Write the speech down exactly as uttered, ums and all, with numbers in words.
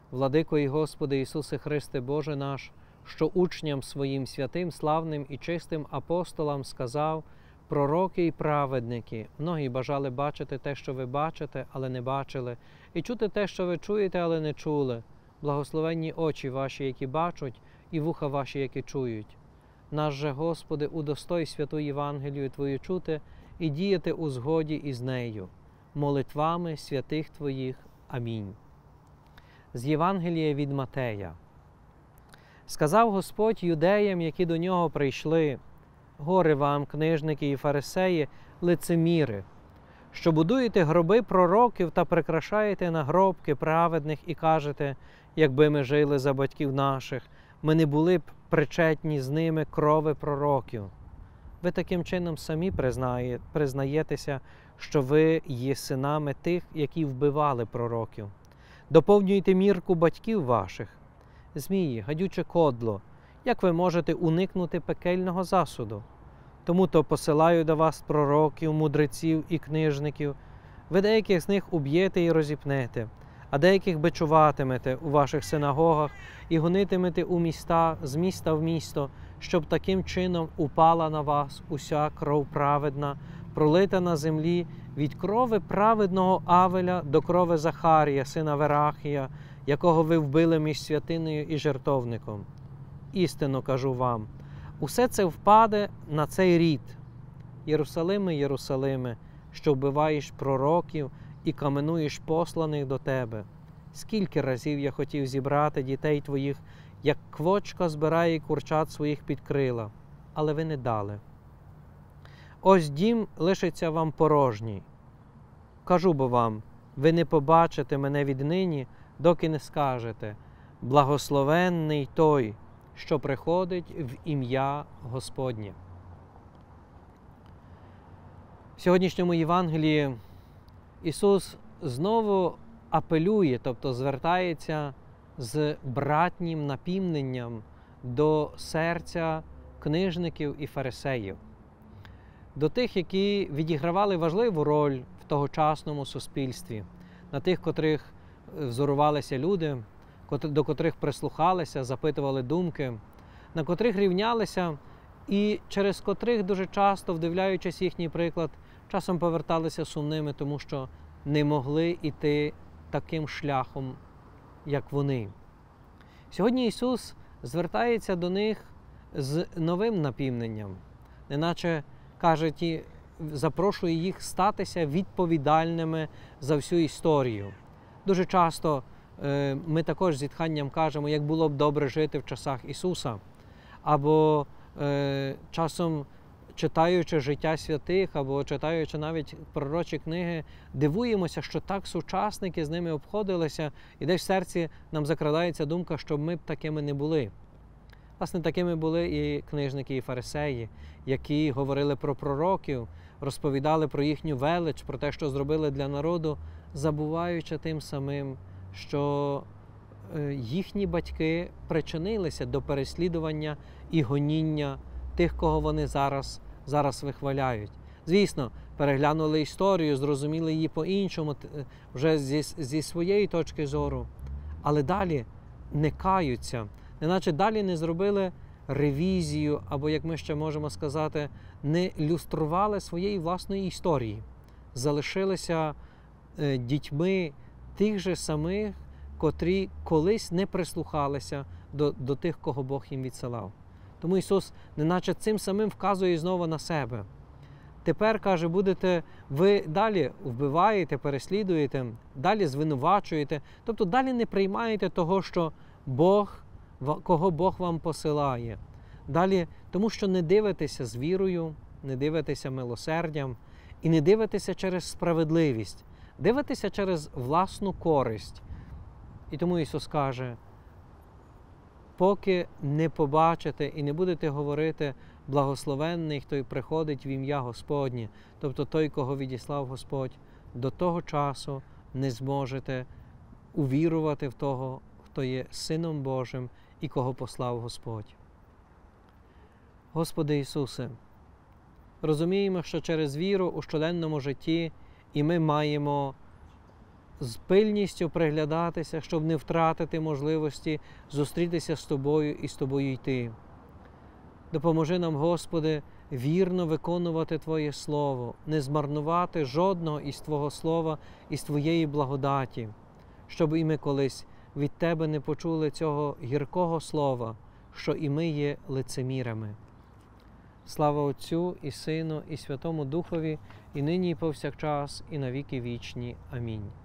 Владико і Господи Ісусе Христе, Боже наш, що учням своїм святим, славним і чистим апостолам сказав: пророки і праведники, многі бажали бачити те, що ви бачите, але не бачили, і чути те, що ви чуєте, але не чули. Благословенні очі ваші, які бачать, і вуха ваші, які чують. Наш же, Господи, удостой святу Євангелію Твою чути і діяти у згоді із нею. Молитвами святих Твоїх. Амінь. З Євангелія від Матея. Сказав Господь юдеям, які до нього прийшли: горе вам, книжники і фарисеї, лицеміри, що будуєте гроби пророків та прикрашаєте нагробки праведних і кажете: якби ми жили за батьків наших, ми не були б причетні з ними крови пророків. Ви таким чином самі признає, признаєтеся, що ви є синами тих, які вбивали пророків. Доповнюйте мірку батьків ваших. Змії, гадюче кодло, як ви можете уникнути пекельного засуду? Тому-то посилаю до вас пророків, мудреців і книжників. Ви деяких з них уб'єте і розіпнете, а деяких бичуватимете у ваших синагогах і гонитимете у міста, з міста в місто, щоб таким чином упала на вас уся кров праведна, пролита на землі від крови праведного Авеля до крови Захарія, сина Верахія, якого ви вбили між святиною і жертовником. Істинно кажу вам, усе це впаде на цей рід. Єрусалиме, Єрусалиме, що вбиваєш пророків і каменуєш посланих до тебе. Скільки разів я хотів зібрати дітей твоїх, як квочка збирає курчат своїх під крила, але ви не дали. Ось дім лишиться вам порожній. Кажу бо вам, ви не побачите мене віднині, доки не скажете: благословенний той, що приходить в ім'я Господнє. В сьогоднішньому Євангелії Ісус знову апелює, тобто звертається з братнім напівненням до серця книжників і фарисеїв, до тих, які відігравали важливу роль в тогочасному суспільстві, на тих, котрих взорувалися люди, до котрих прислухалися, запитували думки, на котрих рівнялися і через котрих дуже часто, вдивляючись їхній приклад, часом поверталися сумними, тому що не могли йти таким шляхом, як вони. Сьогодні Ісус звертається до них з новим напівненням, неначе каже, ті, запрошує їх статися відповідальними за всю історію. Дуже часто е, ми також з зітханням кажемо, як було б добре жити в часах Ісуса, або е, часом читаючи життя святих, або читаючи навіть пророчі книги, дивуємося, що так сучасники з ними обходилися, і десь в серці нам закрадається думка, щоб ми б такими не були. Власне, такими були і книжники, і фарисеї, які говорили про пророків, розповідали про їхню велич, про те, що зробили для народу, забуваючи тим самим, що їхні батьки причинилися до переслідування і гоніння тих, кого вони зараз, зараз вихваляють. Звісно, переглянули історію, зрозуміли її по-іншому, вже зі, зі своєї точки зору, але далі не каються, неначе далі не зробили ревізію, або, як ми ще можемо сказати, не люстрували своєї власної історії, залишилися е, дітьми тих же самих, котрі колись не прислухалися до, до тих, кого Бог їм відсилав. Тому Ісус неначе цим самим вказує знову на себе. Тепер, каже, будете ви далі вбиваєте, переслідуєте, далі звинувачуєте, тобто далі не приймаєте того, що Бог, кого Бог вам посилає. Далі, тому що не дивитеся з вірою, не дивитеся милосердям і не дивитеся через справедливість, дивитеся через власну користь. І тому Ісус каже, поки не побачите і не будете говорити благословенний, хто й приходить в ім'я Господнє, тобто той, кого відіслав Господь, до того часу не зможете увірувати в того, хто є Сином Божим і кого послав Господь. Господи Ісусе, розуміємо, що через віру у щоденному житті і ми маємо з пильністю приглядатися, щоб не втратити можливості зустрітися з Тобою і з Тобою йти. Допоможи нам, Господи, вірно виконувати Твоє Слово, не змарнувати жодного із Твого Слова, із Твоєї благодаті, щоб і ми колись від Тебе не почули цього гіркого слова, що і ми є лицемірами. Слава Отцю і Сину, і Святому Духові, і нині, і повсякчас, і на віки вічні. Амінь.